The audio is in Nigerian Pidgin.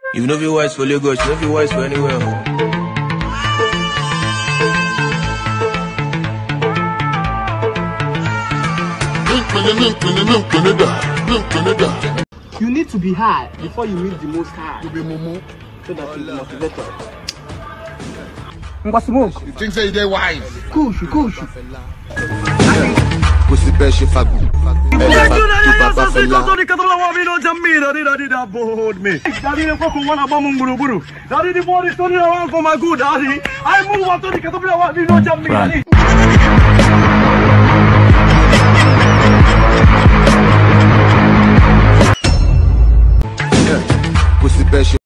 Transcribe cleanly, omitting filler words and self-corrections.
You know if you wise for Lagos, you know if you wise for anywhere. You need to be high before you meet the most high. You be mumu. So that you motivate us. Smoke. You think say they wise? Kush. Pussy pesce fa pussy pesce